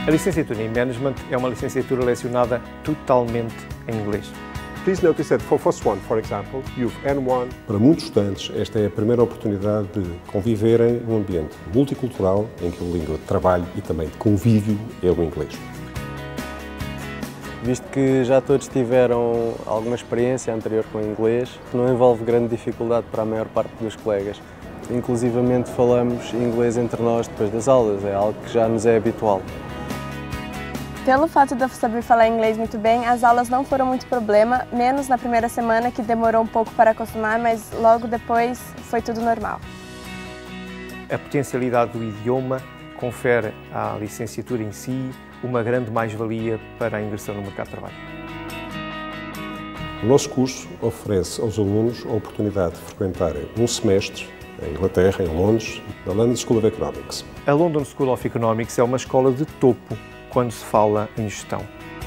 A licenciatura em Management é uma licenciatura lecionada totalmente em inglês. Please notice that for FOSS1, for example, you've N1. Para muitos estudantes, esta é a primeira oportunidade de conviverem num ambiente multicultural em que a língua de trabalho e também de convívio é o inglês. Visto que já todos tiveram alguma experiência anterior com o inglês, não envolve grande dificuldade para a maior parte dos colegas. Inclusivamente falamos inglês entre nós depois das aulas, é algo que já nos é habitual. Pelo fato de eu saber falar inglês muito bem, as aulas não foram muito problema, menos na primeira semana, que demorou um pouco para acostumar, mas logo depois foi tudo normal. A potencialidade do idioma confere à licenciatura em si uma grande mais-valia para a ingressão no mercado de trabalho. O nosso curso oferece aos alunos a oportunidade de frequentarem um semestre em Inglaterra, em Londres, na London School of Economics. A London School of Economics é uma escola de topo quando se fala em gestão.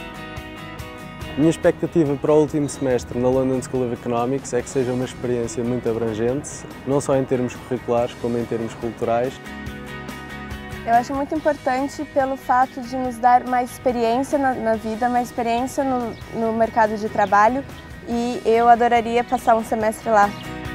A minha expectativa para o último semestre na London School of Economics é que seja uma experiência muito abrangente, não só em termos curriculares, como em termos culturais. Eu acho muito importante pelo fato de nos dar mais experiência na vida, mais experiência no mercado de trabalho, e eu adoraria passar um semestre lá.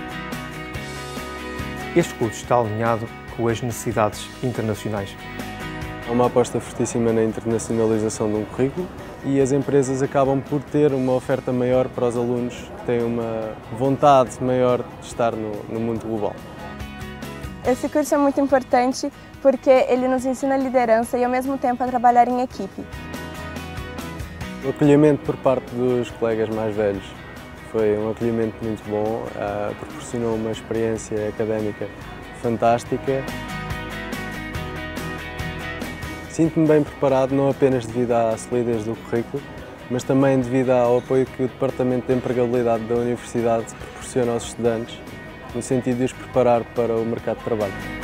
Este curso está alinhado com as necessidades internacionais. Há uma aposta fortíssima na internacionalização de um currículo e as empresas acabam por ter uma oferta maior para os alunos que têm uma vontade maior de estar no mundo global. Esse curso é muito importante porque ele nos ensina liderança e ao mesmo tempo a trabalhar em equipe. O acolhimento por parte dos colegas mais velhos foi um acolhimento muito bom, proporcionou uma experiência académica fantástica. Sinto-me bem preparado, não apenas devido à solidez do currículo, mas também devido ao apoio que o Departamento de Empregabilidade da Universidade proporciona aos estudantes, no sentido de os preparar para o mercado de trabalho.